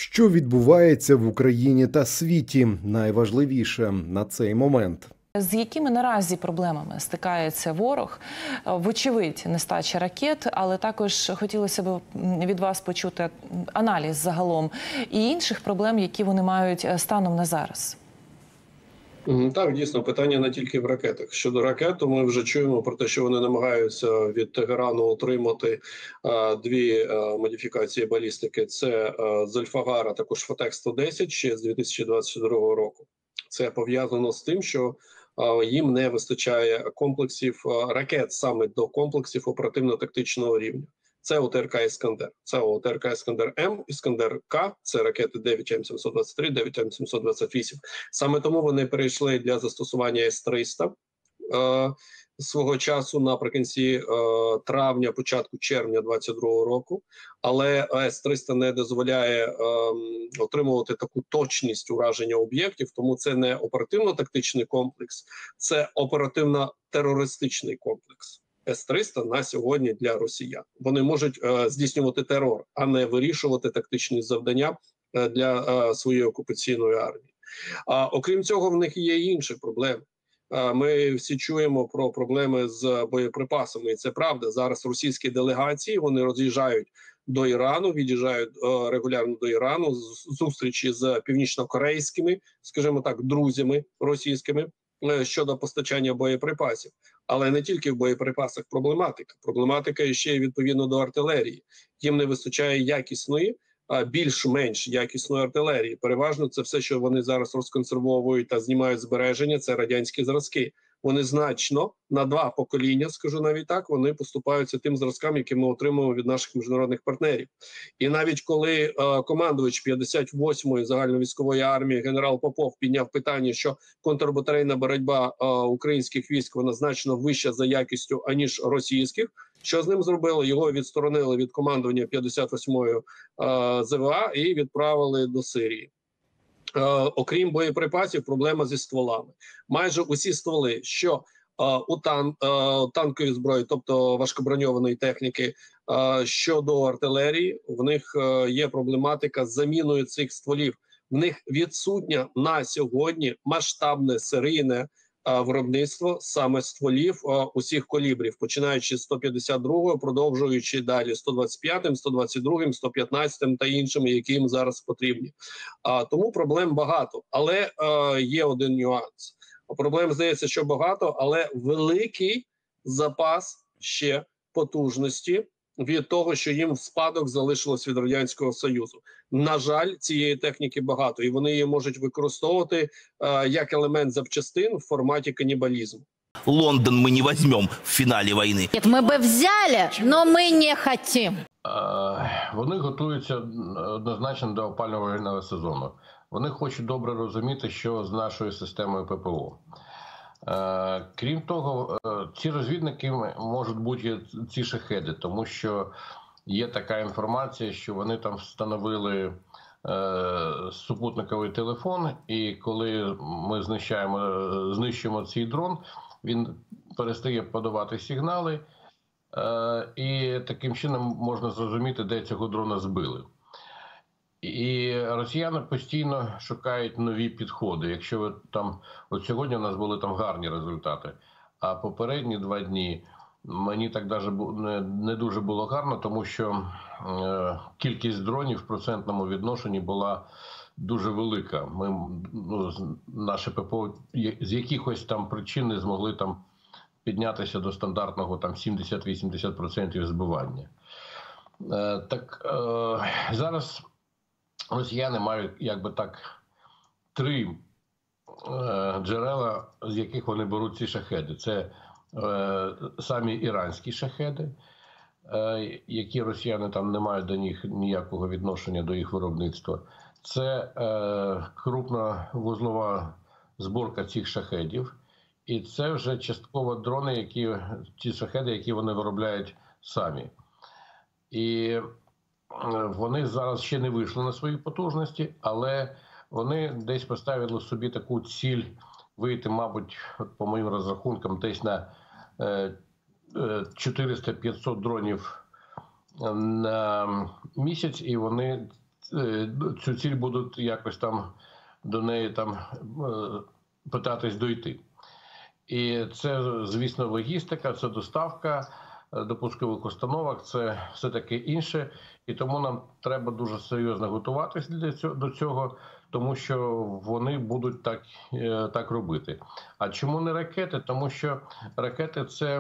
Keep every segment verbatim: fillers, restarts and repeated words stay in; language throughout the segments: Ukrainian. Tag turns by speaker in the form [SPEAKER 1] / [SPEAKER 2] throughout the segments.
[SPEAKER 1] Що відбувається в Україні та світі? Найважливіше на цей момент.
[SPEAKER 2] З якими наразі проблемами стикається ворог? Вочевидь, нестача ракет, але також хотілося б від вас почути аналіз загалом і інших проблем, які вони мають станом на зараз.
[SPEAKER 3] Так, дійсно, питання не тільки в ракетах. Щодо ракет, ми вже чуємо про те, що вони намагаються від Тегерану отримати а, дві а, модифікації балістики. Це а, Зольфагар, а також Фотек сто десять ще з дві тисячі двадцять другого року. Це пов'язано з тим, що а, їм не вистачає комплексів а, ракет саме до комплексів оперативно-тактичного рівня. Це ОТРК «Іскандер». Це ОТРК «Іскандер-М», «Іскандер-К», це ракети дев'ять М сімсот двадцять три, дев'ять М сімсот двадцять вісім. Саме тому вони перейшли для застосування С триста е, свого часу наприкінці е, травня, початку червня двадцять другого року. Але С триста не дозволяє е, отримувати таку точність ураження об'єктів, тому це не оперативно-тактичний комплекс, це оперативно-терористичний комплекс. С триста на сьогодні для росіян. Вони можуть е, здійснювати терор, а не вирішувати тактичні завдання е, для е, своєї окупаційної армії. А окрім цього, в них є і інші проблеми. Е, ми всі чуємо про проблеми з боєприпасами, і це правда. Зараз російські делегації, вони роз'їжджають до Ірану, від'їжджають е, регулярно до Ірану, з зустрічі з північно-корейськими, скажімо так, друзями російськими, щодо постачання боєприпасів. Але не тільки в боєприпасах проблематика. Проблематика ще й відповідно до артилерії. Їм не вистачає якісної, а більш-менш якісної артилерії. Переважно це все, що вони зараз розконсервовують та знімають збереження, це радянські зразки. Вони значно, на два покоління, скажу навіть так, вони поступаються тим зразкам, які ми отримуємо від наших міжнародних партнерів. І навіть коли е, командувач п'ятдесят восьмої загальновійськової армії генерал Попов підняв питання, що контрбатарейна боротьба е, українських військ, вона значно вища за якістю, аніж російських, що з ним зробили? Його відсторонили від командування п'ятдесят восьмої е, З В А і відправили до Сирії. Е, окрім боєприпасів, проблема зі стволами. Майже усі стволи, що е, у тан, е, танковій зброї, тобто важкоброньованої техніки, е, щодо артилерії, в них е, є проблематика з заміною цих стволів. В них відсутнє на сьогодні масштабне серійне е, виробництво саме стволів е, усіх калібрів, починаючи з сто п'ятдесят другого, продовжуючи далі сто двадцять п'ятим, сто двадцять другим, сто п'ятнадцятим та іншими, які їм зараз потрібні. А, тому проблем багато, але е, є один нюанс. Проблем, здається, що багато, але великий запас ще потужності від того, що їм в спадок залишилось від Радянського Союзу. На жаль, цієї техніки багато, і вони її можуть використовувати е, як елемент запчастин в форматі канібалізму.
[SPEAKER 4] Лондон мы не возьмем в финале войны.
[SPEAKER 5] Нет, мы бы взяли, но мы не хотим.
[SPEAKER 6] Вони готуються однозначно до опалювального сезону. Вони хочуть добре розуміти, що з нашою системою П П О. Крім того, ці розвідники можуть бути ці шахеди, тому що є така інформація, що вони там встановили супутниковий телефон, і коли ми знищаємо, знищуємо цей дрон, він перестає подавати сигнали, і таким чином можна зрозуміти, де цього дрона збили. І росіяни постійно шукають нові підходи. Якщо ви там, от сьогодні у нас були там гарні результати, а попередні два дні мені так даже не, не дуже було гарно, тому що е, кількість дронів в процентному відношенні була дуже велика. Ми, ну, наше П П О з якихось там причин не змогли там піднятися до стандартного там сімдесят-вісімдесят відсотків збивання. Е, так е, зараз росіяни мають, якби так, три е, джерела, з яких вони беруть ці шахеди. Це е, самі іранські шахеди, е, які росіяни там не мають до них ніякого відношення до їх виробництва. Це е, крупна вузлова зборка цих шахедів. І це вже частково дрони, які, ті шахеди, які вони виробляють самі. І вони зараз ще не вийшли на свої потужності, але вони десь поставили собі таку ціль вийти, мабуть, по моїм розрахункам, десь на чотириста-п'ятсот дронів на місяць, і вони цю ціль будуть якось там до неї там питатись дойти. І це, звісно, логістика, це доставка до пускових установок, це все таке інше. І тому нам треба дуже серйозно готуватися для цього, до цього, тому що вони будуть так, так робити. А чому не ракети? Тому що ракети – це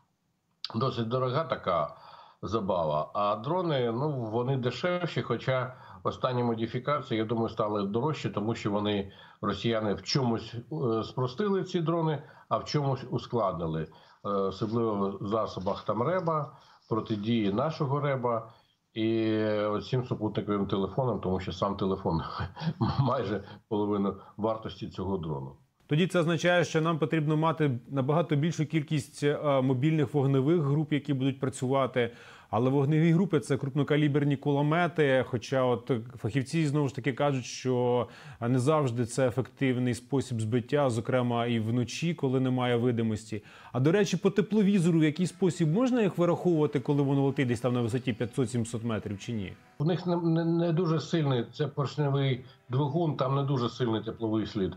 [SPEAKER 6] досить дорога така забава, а дрони, ну, вони дешевші, хоча останні модифікації, я думаю, стали дорожчі, тому що вони, росіяни, в чомусь спростили ці дрони, а в чомусь ускладнили. Особливо в засобах там РЕБа, протидії нашого РЕБа і цим супутниковим телефоном, тому що сам телефон майже половину вартості цього дрону.
[SPEAKER 7] Тоді це означає, що нам потрібно мати набагато більшу кількість мобільних вогневих груп, які будуть працювати. Але вогневі групи – це крупнокаліберні кулемети, хоча от фахівці знову ж таки кажуть, що не завжди це ефективний спосіб збиття, зокрема і вночі, коли немає видимості. А, до речі, по тепловізору в який спосіб можна їх вираховувати, коли воно летить десь там на висоті п'ятсот-сімсот метрів чи ні?
[SPEAKER 6] У них не, не, не дуже сильний, це поршневий двигун, там не дуже сильний тепловий слід.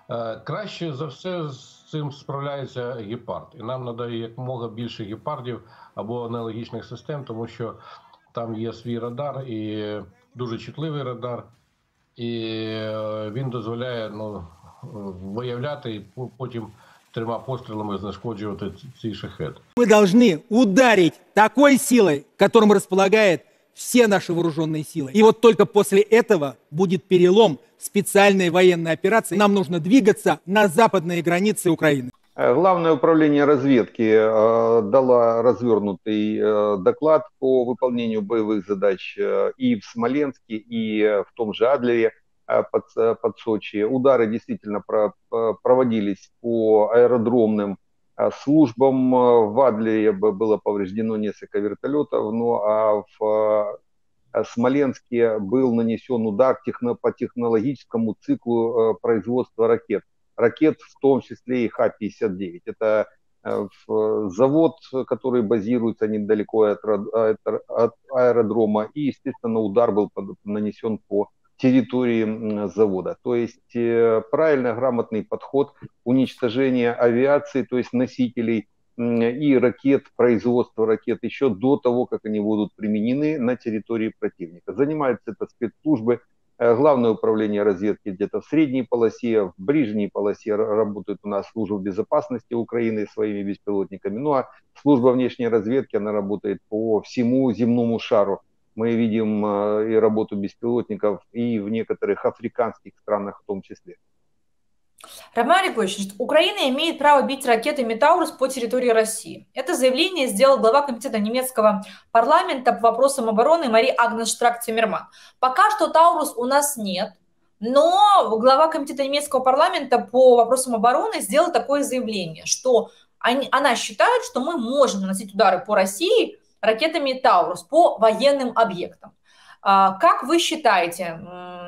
[SPEAKER 6] Краще за все з цим справляється гепард. І нам надає якомога більше гепардів або аналогічних систем, тому що там є свій радар, і дуже чутливий радар. І він дозволяє, ну, виявляти і потім трьома пострілами знешкоджувати цей шахет.
[SPEAKER 8] Мы должны ударить такой силой, которым располагает все наши вооруженные силы. И вот только после этого будет перелом специальной военной операции. Нам нужно двигаться на западные границы Украины.
[SPEAKER 9] Главное управление разведки э, дало развернутый э, доклад по выполнению боевых задач э, и в Смоленске, и э, в том же Адлере э, под, э, под Сочи. Удары действительно про, э, проводились по аэродромным э, службам. В Адлере было повреждено несколько вертолетов, ну а в э, Смоленске был нанесен удар техно, по технологическому циклу э, производства ракет. Ракет, в том числе и Х пятьдесят девять. Это э, завод, который базируется недалеко от, от аэродрома. И, естественно, удар был под, нанесен по территории э, завода. То есть э, правильно, грамотный подход уничтожения авиации, то есть носителей э, и ракет, производства ракет еще до того, как они будут применены на территории противника. Занимаются это спецслужбы. Главное управление разведки где-то в средней полосе, в ближней полосе работает у нас служба безопасности Украины своими беспилотниками. Ну а служба внешней разведки, она работает по всему земному шару. Мы видим и работу беспилотников и в некоторых африканских странах в том числе.
[SPEAKER 10] Роман Григорьевич, Украина имеет право бить ракетами «Таурус» по территории России. Это заявление сделал глава комитета немецкого парламента по вопросам обороны Мари Агнес Штрак-Циммерман. Пока что «Таурус» у нас нет, но глава комитета немецкого парламента по вопросам обороны сделал такое заявление, что они, она считает, что мы можем наносить удары по России ракетами «Таурус» по военным объектам. Как вы считаете,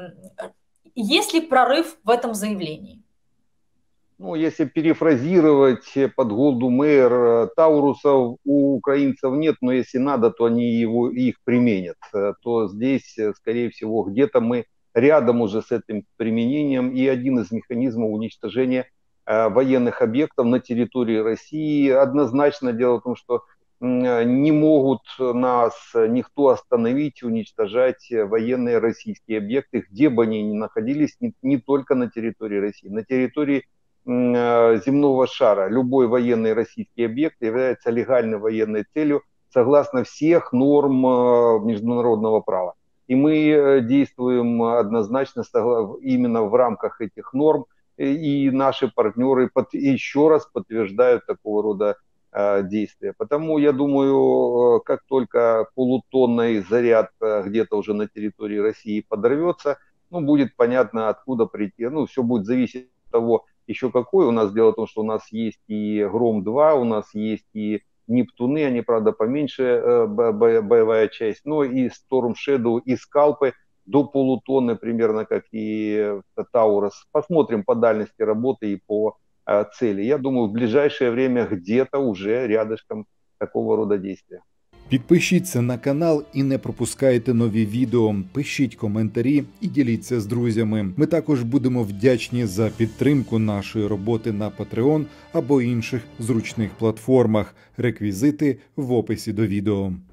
[SPEAKER 10] есть ли прорыв в этом заявлении?
[SPEAKER 9] Ну, если перефразировать под Голду Меир, таурусов у украинцев нет, но если надо, то они его, их применят. То здесь, скорее всего, где-то мы рядом уже с этим применением. И один из механизмов уничтожения э, военных объектов на территории России однозначно дело в том, что э, не могут нас никто остановить, уничтожать военные российские объекты, где бы они ни находились, не, не только на территории России, на территории земного шара. Любой военный российский объект является легальной военной целью согласно всех норм международного права. И мы действуем однозначно именно в рамках этих норм, и наши партнеры еще раз подтверждают такого рода действия. Потому я думаю, как только полутонный заряд где-то уже на территории России подорвется, ну, будет понятно, откуда прийти. Ну, все будет зависеть от того, еще какой. У нас дело в том, что у нас есть и Гром-два, у нас есть и Нептуны, они, правда, поменьше боевая часть, но и Storm Shadow, и Скалпы до полутонны, примерно как и Таурус. Посмотрим по дальности работы и по цели. Я думаю, в ближайшее время где-то уже рядышком такого рода действия.
[SPEAKER 1] Підпишіться на канал і не пропускайте нові відео. Пишіть коментарі і діліться з друзями. Ми також будемо вдячні за підтримку нашої роботи на Patreon або інших зручних платформах. Реквізити в описі до відео.